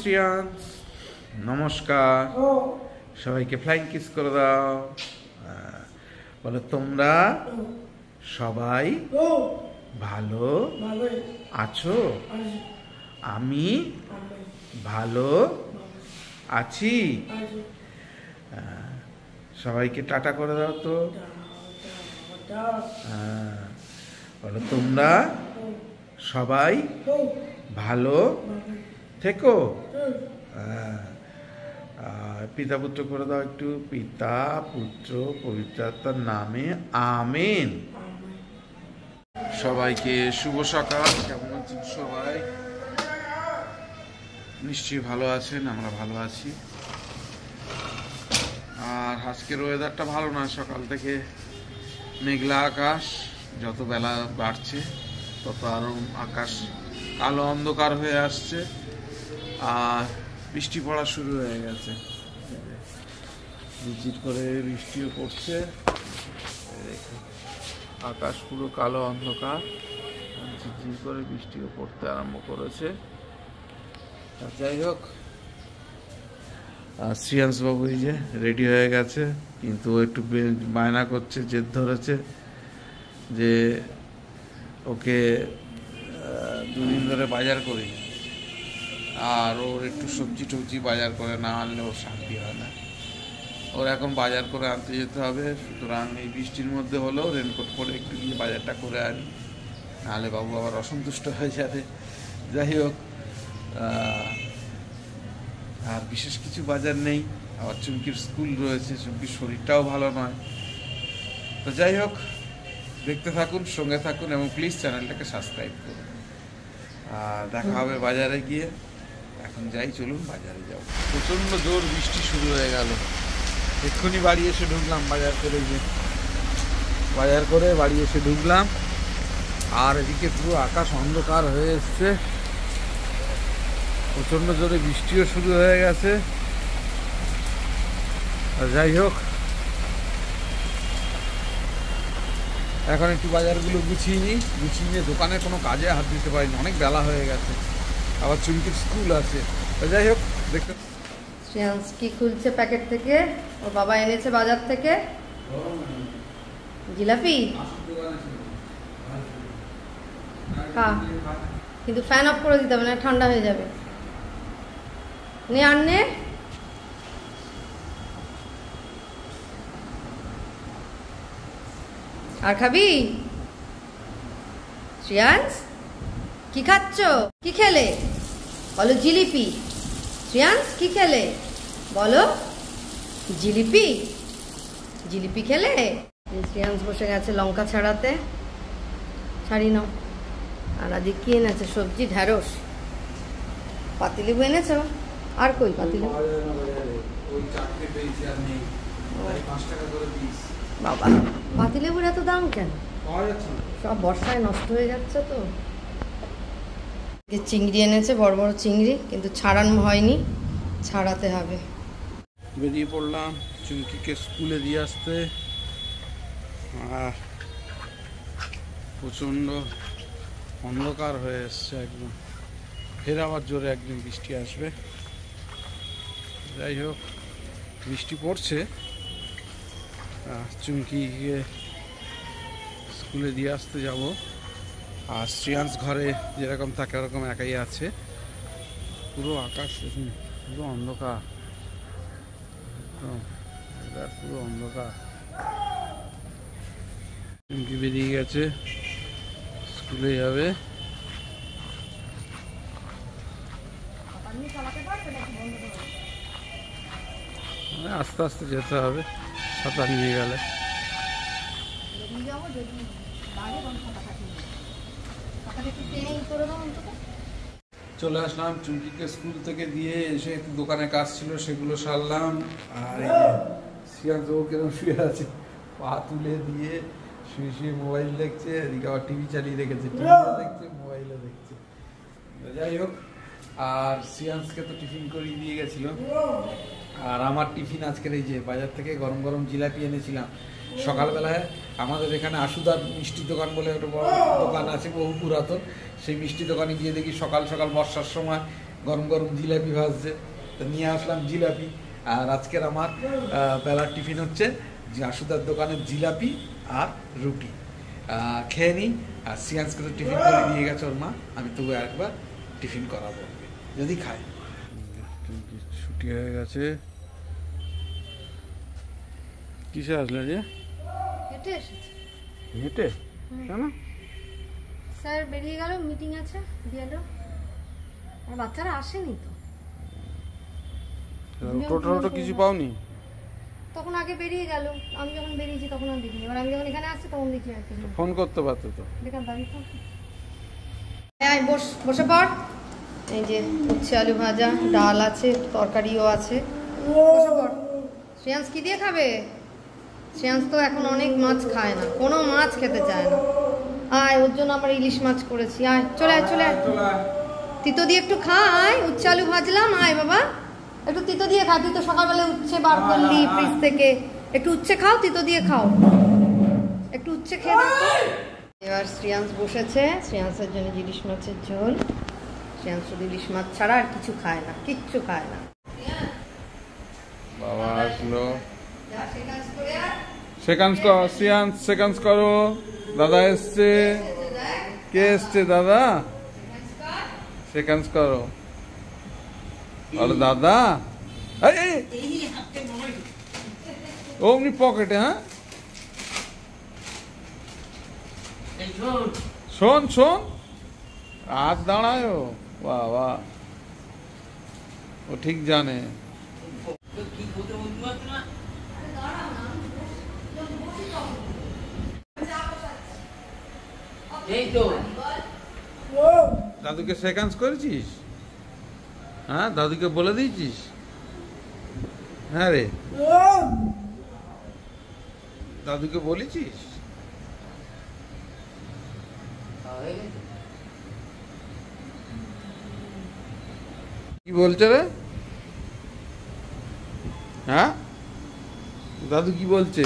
শ্রিয়াংশ, নমস্কার। সবাইকে flying kiss করে দাও। বলো তোমরা সবাই ভালো আছো? আমি ভালো আছি। সবাইকে টাটা করে দাও তো। বলো তোমরা সবাই ভালো থেকো। পিতা পুত্র করে দাও একটু। পিতা পুত্র পবিত্রাত্মার নামে আমেন। সবাইকে শুভ সকাল। কেমন আছেন সবাই? নিশ্চয়ই ভালো আছেন, আমরা ভালো আছি। আর আজকের ওয়েদারটা ভালো না, সকাল থেকে মেঘলা আকাশ। যত বেলা বাড়ছে তত আরো আকাশ কালো অন্ধকার হয়ে আসছে, আর বৃষ্টি পড়া শুরু হয়ে গেছে। ঝিরঝির করে বৃষ্টিও পড়ছে। আকাশ পুরো কালো অন্ধকার, ঝিরঝির করে বৃষ্টিও পড়তে আরম্ভ করেছে। যাই হোক, শ্রিয়াংশ বাবু এই যে রেডি হয়ে গেছে, কিন্তু ও একটু বায়না করছে, জেদ ধরেছে যে ওকে দুদিন ধরে বাজার করি, আর ওর একটু সবজি টবজি বাজার করে না আনলে ওর শান্তি হয় না। ওর এখন বাজার করে আনতে যেতে হবে। সুতরাং এই বৃষ্টির মধ্যে হলেও রেনকোট পরে একটু গিয়ে বাজারটা করে আনি, নাহলে বাবু আবার অসন্তুষ্ট হয়ে যাবে। যাই হোক, আর বিশেষ কিছু বাজার নেই। আবার চুমকির স্কুল রয়েছে, চুমকির শরীরটাও ভালো নয়। তো যাই হোক, দেখতে থাকুন, সঙ্গে থাকুন, এবং প্লিজ চ্যানেলটাকে সাবস্ক্রাইব করুন। দেখা হবে বাজারে গিয়ে। এখন যাই, চলুন বাজারে যাব। প্রচণ্ড জোর বৃষ্টি শুরু হয়ে গেল। এক্ষুনি বাড়ি এসে ঢুকলাম বাজার করে, বাড়ি এসে ঢুকলাম, আর এদিকে পুরো আকাশ অন্ধকার হয়ে এসছে। প্রচণ্ড জোরে বৃষ্টিও শুরু হয়ে গেছে। আর যাই হোক, এখন একটু বাজারগুলো গুছিয়ে নিয়ে দোকানে কোনো কাজে হাত দিতে পারিনি, অনেক বেলা হয়ে গেছে। আবার চুমকির স্কুল আছে। তো যাই হোক, দেখতে। শ্রেয়াংশ কি খুলছে প্যাকেট থেকে? ওর বাবা এনেছে বাজার থেকে জিলাপি। হ্যাঁ, কিন্তু ফ্যান অফ করে দিতে হবে, না ঠান্ডা হয়ে যাবে। নে আর নে। আর খাবি? শ্রেয়াংশ কি খাচ্ছ? কি খেলে বলো? জিলিপি। শ্রেয়াংশ কি খেলে বলো? জিলিপি। জিলিপি খেলে? শ্রেয়াংশ বসে গেছে লঙ্কা ছাড়াতে। ছাড়ি নাও। আর আজকে কি এনেছে? সবজি, ঢ্যাঁড়স। পাতিলেবু এনেছো? আর কই পাতিলেবু? বাবা, পাতিলেবুর এত দাম কেন? সব বর্ষায় নষ্ট হয়ে যাচ্ছে তো। চিংড়ি এনেছে, বড় বড় চিংড়ি, কিন্তু ছাড়ানো হয়নি, ছাড়াতে হবে। বেরিয়ে পড়লাম চুমকিকে স্কুলে দিয়ে আসতে। আর প্রচণ্ড অন্ধকার হয়ে এসছে একদম। ফের আবার জোরে একদিন বৃষ্টি আসবে। যাই হোক, বৃষ্টি পড়ছে। চুমকিকে স্কুলে দিয়ে আসতে যাব। আর শ্রেয়াংশ ঘরে যেরকম থাকে ওরকম একাই আছে। পুরো আকাশ দেখুন, পুরো অন্ধকার, পুরো অন্ধকার। চুমকি বেরিয়ে গেছে, স্কুলে যাবে। আস্তে আস্তে যেতে হবে, ছাতা নিয়ে গেলে। চলে আসলাম চুমকিকে স্কুল থেকে দিয়ে এসে, একটু দোকানে কাজ ছিল সেগুলো সারলাম। আর এই যে শ্রেয়াংশ কেরম শুয়ে আছে, পা তুলে দিয়ে শুয়ে মোবাইল দেখছে। এদিকে আবার টিভি চালিয়ে রেখেছে, টিভিও দেখছে, মোবাইলও দেখছে। যাই হোক, আর শ্রেয়াংশকে তো টিফিন করিয়ে দিয়ে গেছিল। আর আমার টিফিন আজকের এই যে বাজার থেকে গরম গরম জিলাপি এনেছিলাম। সকালবেলায় আমাদের এখানে আশুদার মিষ্টি দোকান বলে একটা বড় দোকান আছে, বহু পুরাতন। সেই মিষ্টি দোকানে গিয়ে দেখি সকাল সকাল বর্ষার সময় গরম গরম জিলাপি ভাজছে, তো নিয়ে আসলাম জিলাপি। আর আজকের আমার বেলার টিফিন হচ্ছে জাসুদার দোকানের জিলাপি আর রুটি। খেয়ে নিই। আর সিয়ান্সকে তো টিফিন করে দিয়ে গেছে ওর মা, আমি তবু একবার টিফিন করাবো যদি খায়। ছুটি হয়ে গেছে। কিসে আসলে যে? হেঁটে এসেছে। হেঁটে? কেন? স্যার বেরিয়ে গেল, মিটিং আছে বিএলও, আর বাচ্চারা আসেনি তো। টোটো কিছু পাওনি? তখন আগে বেরিয়ে গেল, আমি যখন বেরিয়েছি তখন আমি দেখিনি, এবার আমি যখন এখানে আসছি তখন দেখি আর কি। ফোন করতে পারতো তো। দেখান দাবি ফোন। হ্যাঁ বসে পড়। এই যে উচ্ছে আলু ভাজা, ডাল আছে, তরকারিও আছে, বসে পড়। শ্রেয়াংশ কি দিয়ে খাবে? শ্রেয়াংশ তো এখন অনেক মাছ খায় না, কোনো মাছ খেতে চায় না। আয়, ওর জন্য আমরা ইলিশ মাছ করেছি। আয়, চলে আয়, চলে আয়। তিতো দিয়ে একটু খা। আয়, উচ্ছে আলু ভাজলাম। আয় বাবা, একটু তিতো দিয়ে খা। তুই তো সকালবেলা উচ্ছে বার করলি ফ্রিজ থেকে, একটু উচ্ছে খাও, তিতো দিয়ে খাও, একটু উচ্ছে খেয়ে দেখো। এবার শ্রেয়াংশ বসেছে, শ্রেয়াংশের জন্য ইলিশ মাছের ঝোল। শ্রেয়াংশ শুধু ইলিশ মাছ ছাড়া আর কিছু খায় না, কিচ্ছু খায় না। বাবা আসলো। সেকেন্ড কর শ্রেয়াংশ, সেকেন্ড করো। দাদা এসছে। কে এসছে? দাদা। সেকেন্ড করো। বলো দাদা। অমনি পকেটে। হ্যাঁ, শোন শোন, আর দাঁড়ায়। বাবা, ও ঠিক জানে। দাদুকে সেকেন্ড করেছিস? হ্যাঁ, দাদুকে বলে দিয়েছিস? হ্যাঁ রে, দাদুকে বলেছিস? কি বলছে রে? হ্যাঁ, দাদু কি বলছে?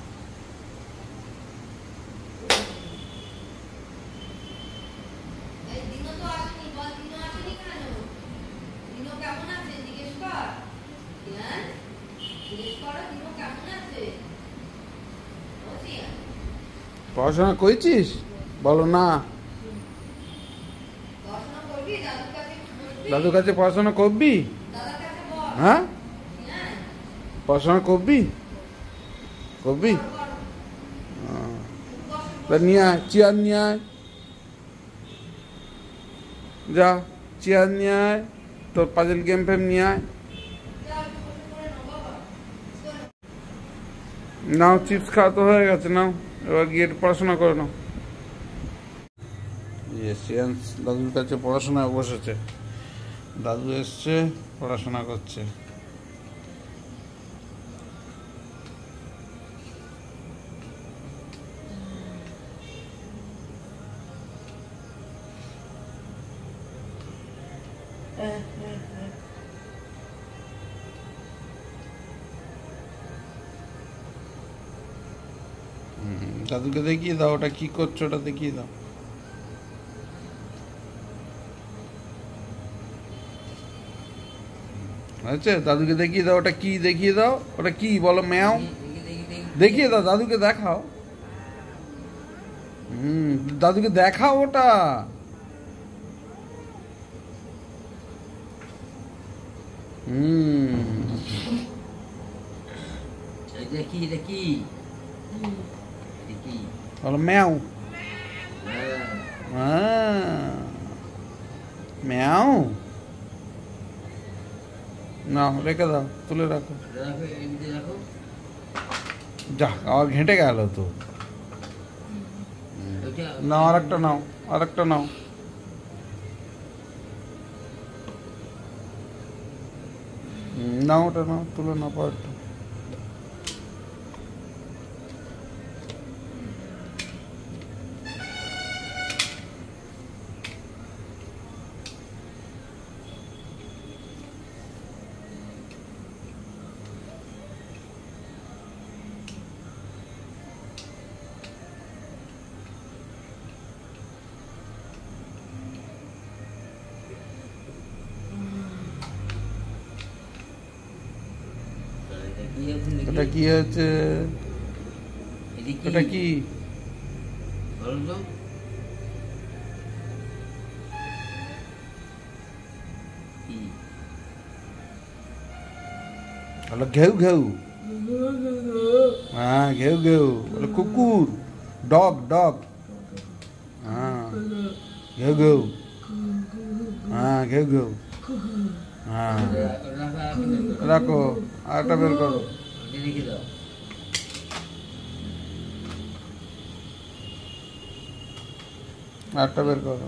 পড়াশোনা করেছিস? বলো না। দাদুর কাছে পড়াশোনা করবি? হ্যাঁ, পড়াশোনা করবি? করবি? নিয়ে আয়, চেয়ার নিয়ে আয়। যা, চেয়ার নিয়ে আয়, তোর পাজল গেম ফেম নিয়ে আয়। নাও, চিপস খাওয়া তো হয়ে গেছে, নাও এবার গিয়ে পড়াশোনা করে নাও। শ্রেয়াংশ দাদুর কাছে পড়াশোনায় বসেছে। দাদু এসছে, পড়াশোনা করছে। দাদুকে দেখিয়ে দাও, ওটা কি করছো, ওটা দেখিয়ে দাও। আচ্ছা, দাদুকে দেখিয়ে দাও, ওটা কি দেখিয়ে দাও। ওটা কি বলো? ম্যাও। দেখিয়ে দাও, দাদুকে দেখাও। দাদুকে দেখাও ওটা। বলো ম্যাও। ম্যাও। না, রেখে দাও, তুলে রাখো। যা, আবার ঘেঁটে গেল তো। নাও, আরেকটা নাও, আরেকটা নাও। নাও, ওটা নাও, তুলে নাও পারটা। ওটা কি হচ্ছে? ওটা কি? হলো ঘেউ ঘেউ। হ্যাঁ ঘেউ ঘেউ। বলে কুকুর, ডগ ডগ। হ্যাঁ ঘেউ ঘেউ। হ্যাঁ ঘেউ ঘেউ। হ্যাঁ রাখো, আরেকটা বের করো। আরেকটা বের করো।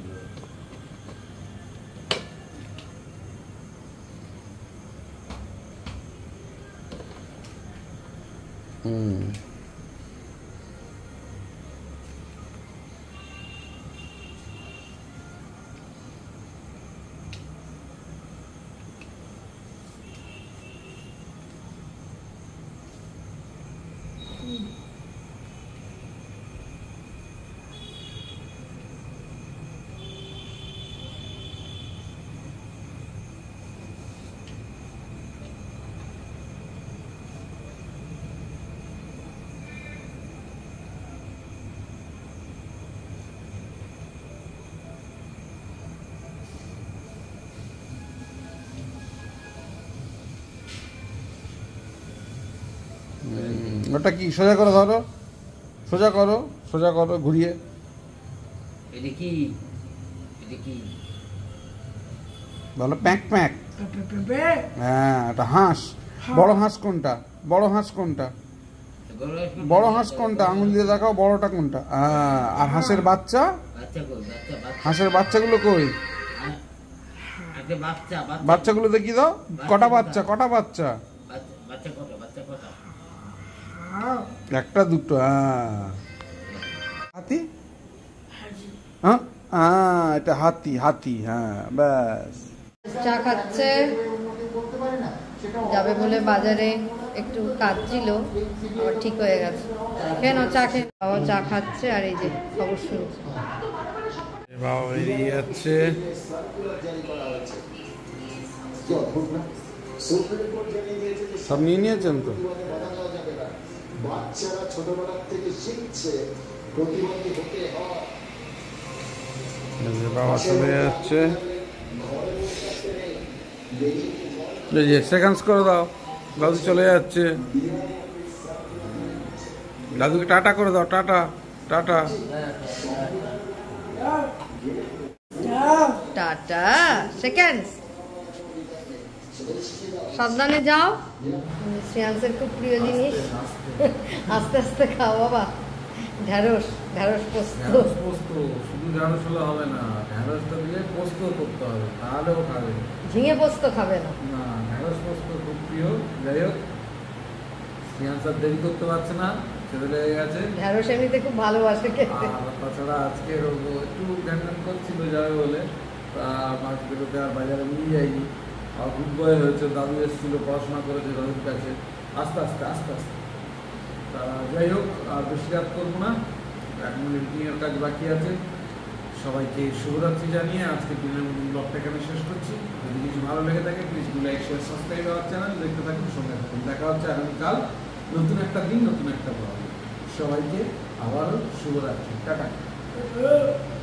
ওটা কি? সোজা করে ধরো, সোজা করো, সোজা করো ঘুরিয়ে। এটা কি? এটা কি? বলো প্যাঁক প্যাঁক। হ্যাঁ এটা হাঁস। বড় হাঁস কোনটা? বড় হাঁস কোনটা? বড় হাঁস কোনটা? আঙুল দিয়ে দেখাও বড়টা কোনটা। আর হাঁসের বাচ্চা? হাঁসের বাচ্চাগুলো কই? বাচ্চাগুলো দেখি দাও। কটা বাচ্চা? কটা বাচ্চা? একটা দুটো। হাতি? হ্যাঁ হ্যাঁ এটা হাতি, হাতি। হ্যাঁ ব্যাস। চা খাচ্ছে, যাবে বলে বাজারে, একটু কাজ ছিল, আবার ঠিক হয়ে গেছে। কেন চা খেয়ে বাবা চা খাচ্ছে আর এই যে খবর শুনছে। বাবা বেরিয়ে যাচ্ছে। সব নিয়ে নিয়েছেন তো? বাচ্চারা ছোটবেলা থেকে শিখছে প্রতিবন্ধী হতে হয়। বাবা চলে যাচ্ছে। সেকেন্ডস করে দাও। দাদু চলে যাচ্ছে। দাদুকে টাটা করে দাও। Tata tata tata. সেকেন্ডস। সাবধানে যাও। শ্রেয়াংসের খুব প্রিয় জিনিস। আস্তে আস্তে খাও বাবা। ঢ্যাঁড়স, ঢ্যাঁড়স পোস্ত। শুধু ঢ্যাঁড়স হলে হবে না, ঢ্যাঁড়সটা দিয়ে পোস্ত করতে হবে, তাহলে ও খাবে। ঝিঙে পোস্ত খাবে না। না, ঢ্যাঁড়স পোস্ত খুব প্রিয়। যাই হোক, শ্রেয়াংস দেরি করতে পারছে না, ছেলে লেগে গেছে। ঢ্যাঁড়স এমনিতে খুব ভালোবাসে খেতে। আর তাছাড়া আজকে একটু ধ্যান করছিল যাবে বলে, তা মাছ বেরোতে আর বাজারে নিয়ে যাইনি। আর গুড বয় হয়েছে, দাদু এসেছিল, পড়াশোনা করেছে দাদুর কাছে। আস্তে আস্তে আস্তে আস্তে। তা যাই হোক, আর বেশি রাত করবো না, এখন এডিটিংয়ের কাজ বাকি আছে। সবাইকে শুভরাত্রি জানিয়ে আজকে দিনের মতন ব্লগটা এখানে শেষ করছি। যদি কিছু ভালো লেগে থাকে প্লিজ লাইক শেয়ার সাবস্ক্রাইব আমার চ্যানেল দেখতে থাকুন, সঙ্গে থাকুন। দেখা হচ্ছে আগামীকাল নতুন একটা দিন, নতুন একটা ব্লগ। সবাইকে আবারও শুভরাত্রি। টাটা।